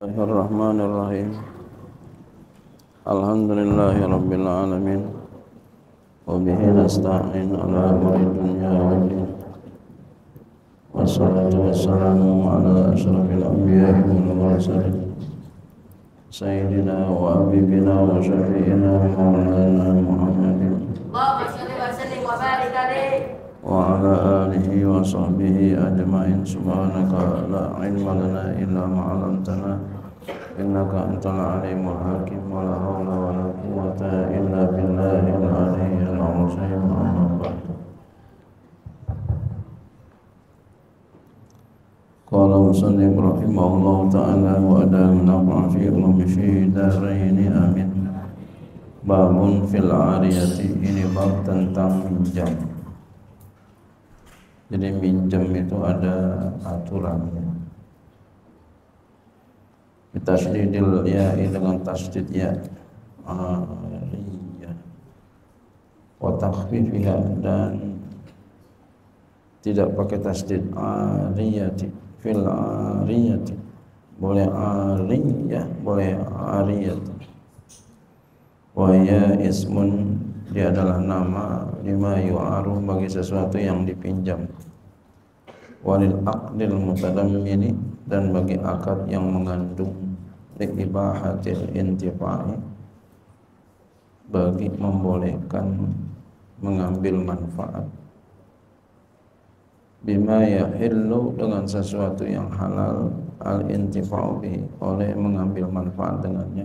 Bismillahirrahmanirrahim. Alhamdulillahi alamin. Wa bihi nasta'in ala umuri dunya waddin. Wassalatu wassalamu ala asyrafil anbiya'i wal mursalin. Sayyidina wa habibina wa syafi'ina maulana Muhammadin. Allahumma shalli wa sallim wa barik alaihi. Wa ala alihi wa sahbihi ajma'in. Subhanaka la ilma lana illa ma 'allamtana innaka antal alimul hakim. Wa la hawla wa la quwwata illa billahil aliyyil azim. Amma ba'du. Qala musannif rahimahullahu ta'ala wa adamna fi ulumi fi daraini amin. Babun fil ariyati, ini bab tentang minjam. Jadi minjam itu ada aturannya. Bitasydidil ya, dengan tasydid ya, ariyah, wa takhfifiha, dan tidak pakai tasydid, ariyati, fil ariyati, boleh ariyah, boleh ariyati. Wa ya ismun, dia adalah nama, lima yu'aru, bagi sesuatu yang dipinjam. Walil aqdil mutadammini, dan bagi akad yang mengandung ibahatil intifa'i, bagi membolehkan mengambil manfaat. Bima yahillu, dengan sesuatu yang halal, al intifa'u bihi, oleh mengambil manfaat dengannya.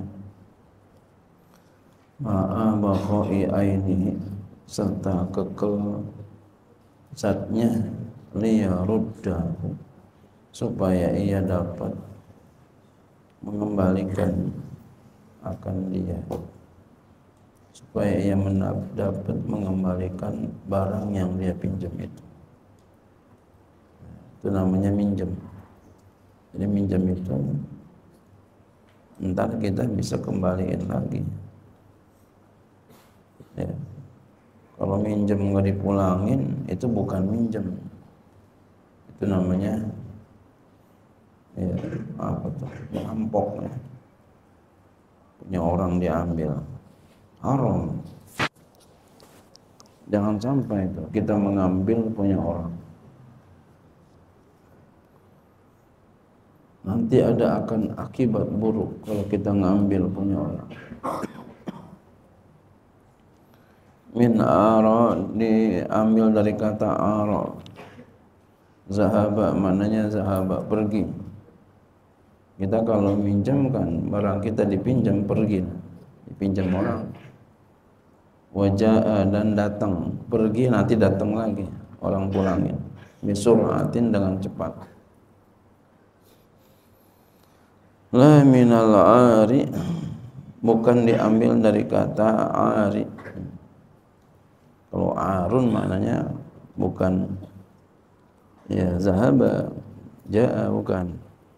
Ma'a baqa'i ainihi, serta kekal zatnya, liyaruddahu, supaya ia dapat mengembalikan akan dia, supaya ia dapat mengembalikan barang yang dia pinjam itu. Itu namanya minjam. Jadi minjam itu entar kita bisa kembaliin lagi. Ya. Kalau minjem nggak dipulangin, itu bukan minjem. Itu namanya ya, apa tuh? Merampok ya. Punya orang diambil. Haram. Jangan sampai itu kita mengambil punya orang. Nanti ada akan akibat buruk kalau kita ngambil punya orang. Min ara, diambil dari kata ara. Zahaba, maknanya zahaba, pergi. Kita kalau minjam kan barang kita dipinjam, pergi, dipinjam orang. Wajaa, dan datang, pergi nanti datang lagi, orang pulangin. Bisur'atin, dengan cepat. La minal ari, bukan diambil dari kata ari. Kalau arun maknanya bukan ya zahaba, jaa, bukan.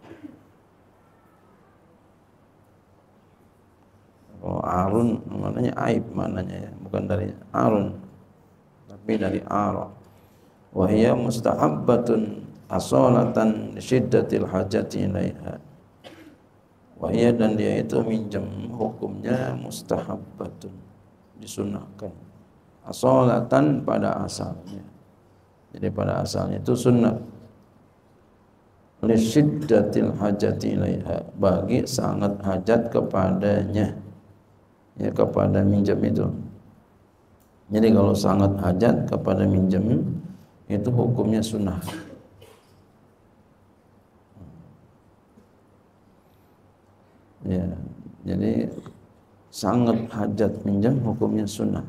Kalau arun maknanya aib, maknanya ya, bukan dari arun, tapi dari ara. Wa hiya mustahabbatun asalatan syiddatil hajati ilaiha. Wa hiya, dan dia itu minjam, hukumnya mustahabbatun, disunahkan. Asalatan, pada asalnya. Jadi pada asalnya itu sunnah. Lisyiddatil hajati ilaiha, bagi sangat hajat kepadanya, ya, kepada minjam itu. Jadi kalau sangat hajat kepada minjam, itu hukumnya sunnah. Ya, jadi sangat hajat minjam, hukumnya sunnah.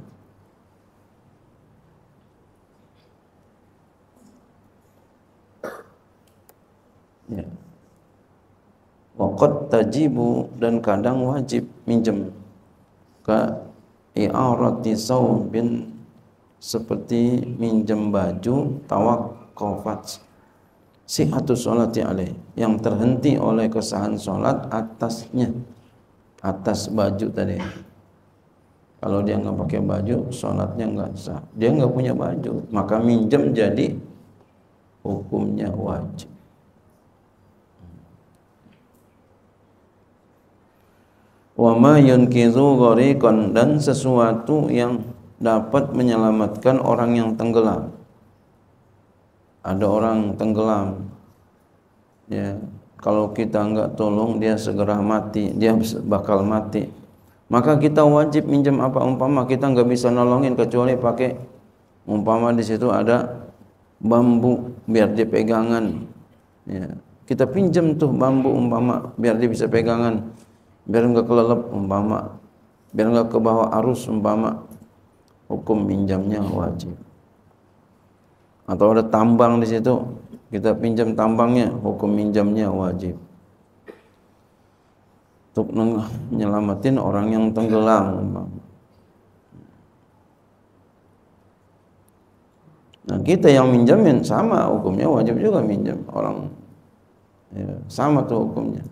Ya. Waqad tajibu, dan kadang wajib minjem. Ka i'arati saubin, seperti minjem baju, tawaqqafat sihhatu sholati alaih, yang terhenti oleh kesahan sholat atasnya, atas baju tadi. Kalau dia nggak pakai baju, sholatnya nggak sah. Dia nggak punya baju, maka minjem jadi hukumnya wajib. Wa ma yunkizu ghariqan, dan sesuatu yang dapat menyelamatkan orang yang tenggelam. Ada orang tenggelam, ya, kalau kita enggak tolong dia segera mati, dia bakal mati. Maka kita wajib minjam apa, umpama kita enggak bisa nolongin kecuali pakai, umpama di situ ada bambu biar dia pegangan, ya, kita pinjam tuh bambu umpama biar dia bisa pegangan, biar enggak kelelep umpama, biar enggak ke bawah arus umpama, hukum minjamnya wajib. Atau ada tambang di situ, kita pinjam tambangnya, hukum minjamnya wajib. Untuk menyelamatin orang yang tenggelam. Nah, kita yang minjamin sama hukumnya, wajib juga minjam orang, ya, sama tuh hukumnya.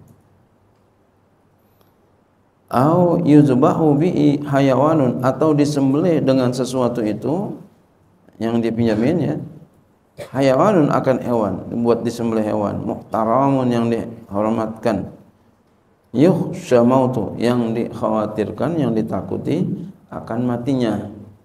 Au yuzbahu bi hayawanun, atau disembelih dengan sesuatu itu yang dipinjamin, ya, hayawanun akan hewan, buat disembelih hewan, muhtaramun yang dihormatkan, yukhsha mautu yang dikhawatirkan, yang ditakuti akan matinya.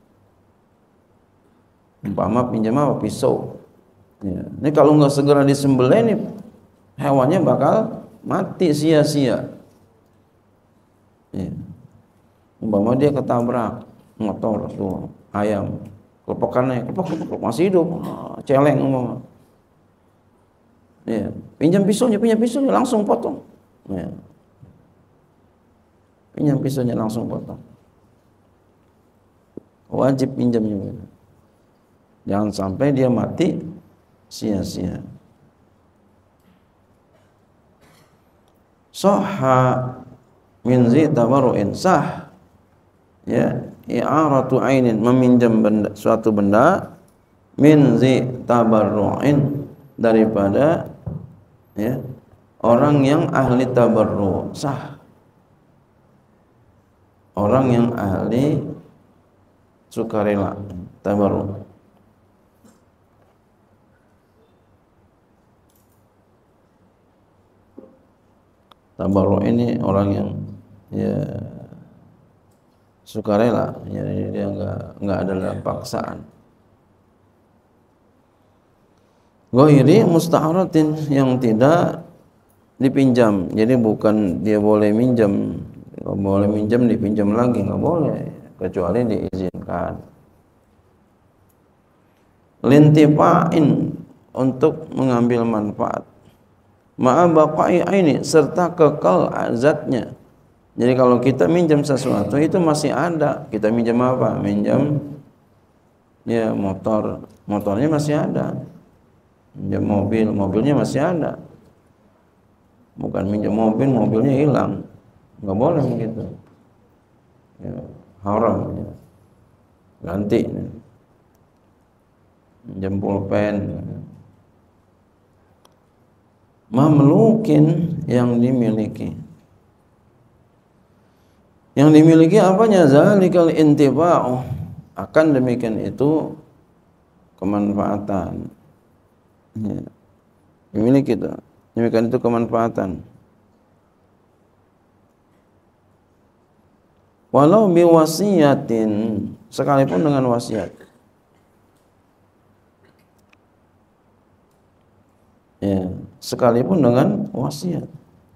Umpama pinjam apa, pisau, ya, ini kalau nggak segera disembelih nih hewannya bakal mati sia-sia, ya. Umpama dia ketabrak motor tuh ayam, kelepakannya kelepek masih hidup, celeng umpama, ya, pinjam pisaunya langsung potong, ya. Pinjam pisaunya langsung potong, wajib pinjamnya, jangan sampai dia mati sia-sia. Sahha min zi tabarru'in, sah, ya, i'aratu ainin, meminjam benda, suatu benda, min zi tabarru'in, daripada, ya, orang yang ahli tabarru', sah, orang yang ahli sukarela, tabarru'. Tabarru' ini orang yang, ya, sukarela, jadi dia enggak ada dalam paksaan. Ghairi musta'aratin, yang tidak dipinjam, jadi bukan dia boleh minjam, kalau boleh minjam dipinjam lagi enggak boleh, kecuali diizinkan. Lintifa'in, untuk mengambil manfaat, ma'a baqa'i aini, serta kekal zatnya. Jadi kalau kita minjam sesuatu itu masih ada, kita minjam apa? Minjam, ya, motornya masih ada. Minjam mobilnya masih ada. Bukan minjam mobilnya hilang. Enggak boleh begitu. Ya, haram, ya. Ganti. Minjam pulpen. Mamlukin, yang dimiliki. Yang dimiliki apanya? Zalikal intifa'u, akan demikian itu kemanfaatan, ya, dimiliki itu, demikian itu kemanfaatan. Walau biwasiyatin, sekalipun dengan wasiat, ya, sekalipun dengan wasiat.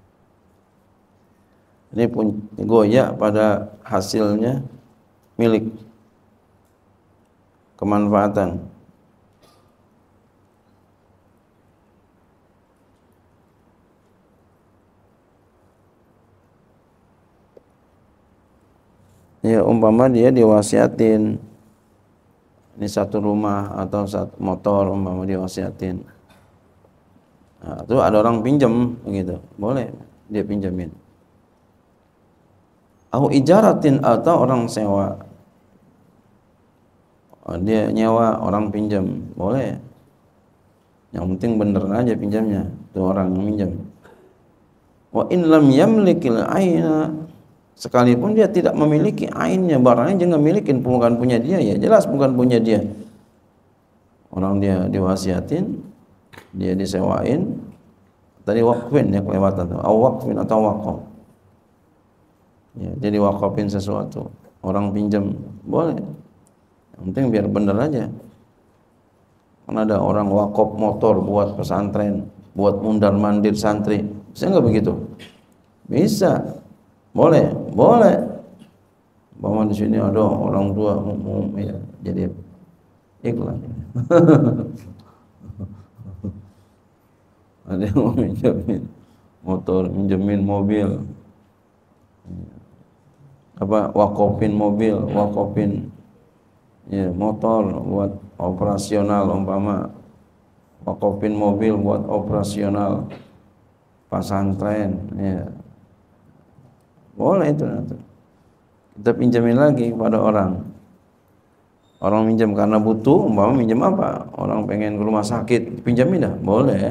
Ini pun goyak pada hasilnya milik, kemanfaatan. Ya, umpama dia diwasiatin, ini satu rumah atau satu motor, umpama diwasiatin. Nah, itu ada orang pinjam begitu, boleh dia pinjamin. Au ijaratin, atau orang sewa, dia nyewa orang pinjam, boleh. Yang penting bener aja pinjamnya, itu orang yang minjam. Wa in lam yamlikil aina, sekalipun dia tidak memiliki ainnya, barangnya jangan milikin, bukan punya dia, ya jelas bukan punya dia. Orang dia diwasiatin, dia disewain, tadi wakfin, ya kelewatan tuh, au wakfin atau wakaf. Ya, jadi wakafin sesuatu. Orang pinjam boleh. Yang penting biar benar aja. Kan ada orang wakaf motor buat pesantren, buat mundar-mandir santri. Bisa nggak begitu? Bisa. Boleh, boleh. Bahwa di sini ada orang tua ya, jadi iklan. Ada yang mau minjemin motor, minjemin mobil, apa wakofin mobil, wakofin ya motor buat operasional, umpama wakofin mobil buat operasional pesantren, ya boleh itu nanti. Kita pinjamin lagi kepada orang. Orang minjam karena butuh, umpama minjam apa? Orang pengen ke rumah sakit, pinjamin dah, boleh.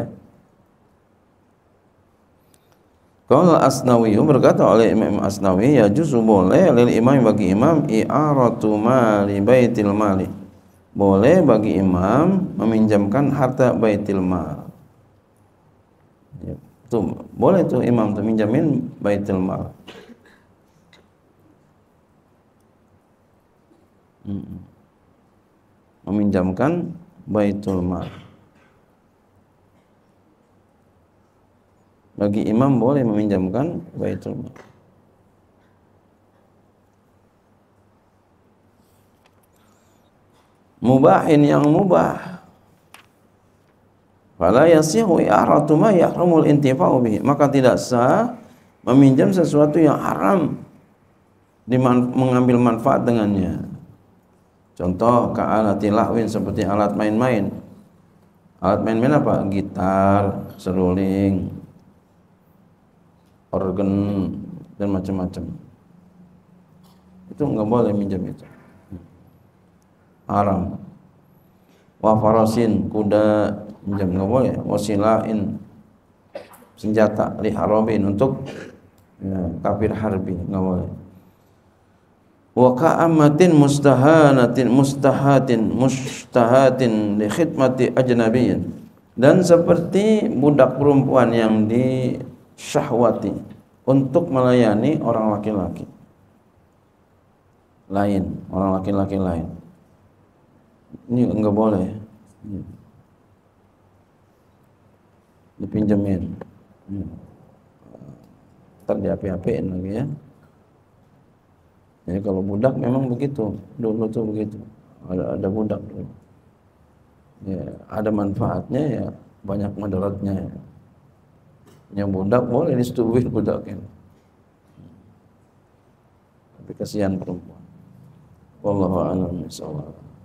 Qala Asnawi, berkata oleh Imam Asnawi, ya juzu boleh lil imam bagi imam i'aratu mali baitil mali. Boleh bagi imam meminjamkan harta baitil mal. Ya, tuh boleh tuh imam tuh minjamin baitil mal. Meminjamkan baitul mal. Bagi imam boleh meminjamkan baitul mal. Mubahin yang mubah. Fala yasihu i'aratu ma yahrumul intifa'u bihi. Maka tidak sah meminjam sesuatu yang haram mengambil manfaat dengannya. Contoh ka'alati lahwin, seperti alat main-main. Alat main-main apa? Gitar, seruling, organ dan macam-macam. Itu enggak boleh minjam itu. Haram. Wa farasin, kuda minjam enggak boleh. Wasilain, senjata li harabin, untuk ya, kafir harbi enggak boleh. Wa ka'amatin mustahatin li khidmati ajnabiyyin, dan seperti budak perempuan yang disyahwati untuk melayani orang laki-laki lain, orang laki-laki lain. Ini enggak boleh dipinjemin. Ntar diapi-apiin lagi ya. Jadi kalau budak memang begitu, dulu tuh begitu. Ada budak dulu. Ya, ada manfaatnya ya, banyak mudaratnya. Yang budak boleh disetubuhin budaknya. Tapi kasihan perempuan. Wallahu a'lam bishawab.